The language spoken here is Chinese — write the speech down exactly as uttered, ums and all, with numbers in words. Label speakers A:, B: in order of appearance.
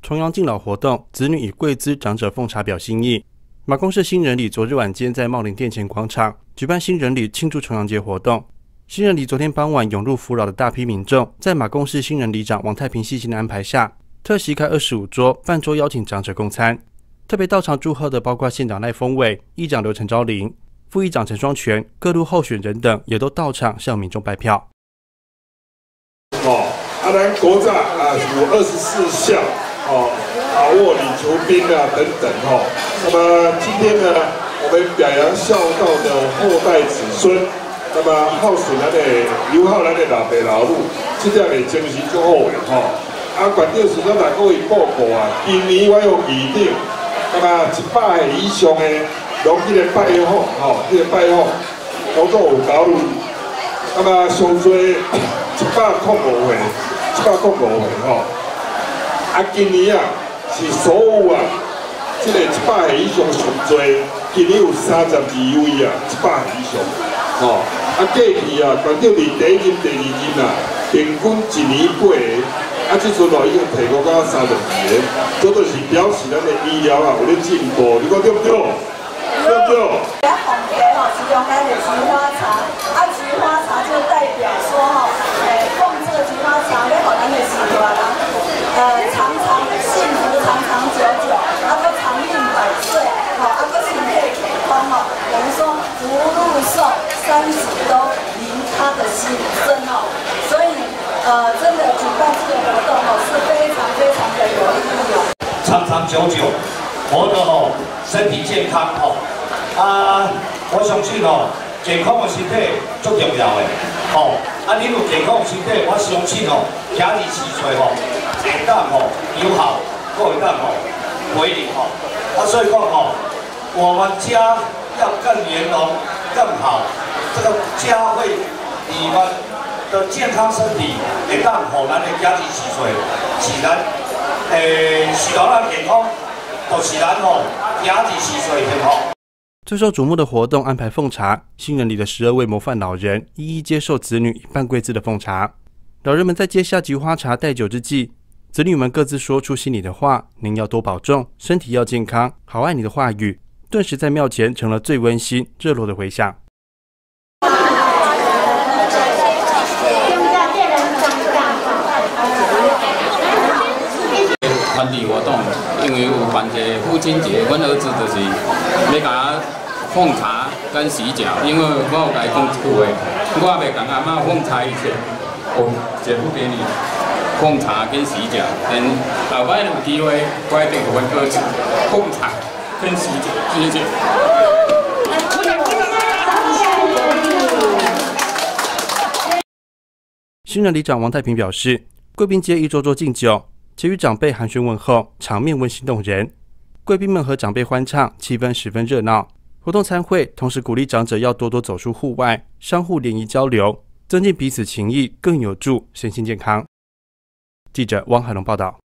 A: 重阳敬老活动，子女以贵资长者奉茶表心意。马公市新人里昨日晚间在茂林殿前广场举办新人里庆祝重阳节活动。新人里昨天傍晚涌入福扰的大批民众，在马公市新人里长王太平细心的安排下，特席开二十五桌，半桌邀请长者共餐。特别到场祝贺的包括县长赖峰伟、议长刘陈昭麟、副议长陈双全、各路候选人等，也都到场向民众拜票。
B: 哦，啊，咱国炸啊有二十四孝，哦，把握李求兵啊等等哦。那么今天呢，我们表扬孝道的后代子孙，那么孝顺咱的友好咱的老爸老母，这点的精神足好的吼。啊，县长是咱来各位报告啊，今年我有预定，那么一百个以上的，拢这个拜访吼，这个拜访，都做有投入。那么上最一百零五岁，一百零五岁吼。啊，今年啊是所有啊，这个一百个以上上多，今年有三十二位啊，一百个以上。吼，啊过去啊，县长是第一任、第二任啊，平均一年八个，啊，这阵哦已经提高到三十二个，这就是表示咱的医疗啊有咧进步，你讲对不对？对不对？
C: 来红茶吼是用咱的菊花茶，啊菊花茶就代表说吼，诶，供这个菊花茶，要互咱的士大人，呃，长长幸福，长长久久，啊，搁长命百岁，吼，啊，搁身体健康吼，等于说福禄寿三十都临他的心声哦，所以呃，真的举办这个活动哦是非常非常的有意义哦。
D: 长长久久，活得吼身体健康吼。啊，我相信吼，健康的身体最重要的。吼，啊，你有健康的身体，我相信吼，廿二四岁吼，会当吼友好，各会当吼回礼吼。啊，所以讲吼，我们家要更圆融、更好，这个家会你们的健康身体会当吼咱的廿二四岁，是咱诶是咱人健康，就是咱吼廿二四岁幸福。
A: 最受瞩目的活动安排奉茶，新人里的十二位模范老人一一接受子女以半贵资的奉茶。老人们在接下菊花茶带酒之际，子女们各自说出心里的话：“您要多保重，身体要健康，好爱你”的话语，顿时在庙前成了最温馨、热络的回响。
E: 团体活动，因为有办一个父亲节，阮儿子就是要甲奉茶跟洗脚，因为我有甲伊讲一句话，我袂甲阿嬷奉茶以前，我绝不给你奉茶跟洗脚，等后摆有机会，我一定给阮儿子奉茶跟洗脚，谢谢。
A: 新人里长王太平表示，贵宾街一桌桌敬酒，且与长辈寒暄问候，场面温馨动人。贵宾们和长辈欢唱，气氛十分热闹。活动参会，同时鼓励长者要多多走出户外，相互联谊交流，增进彼此情谊，更有助身心健康。记者汪海龙报道。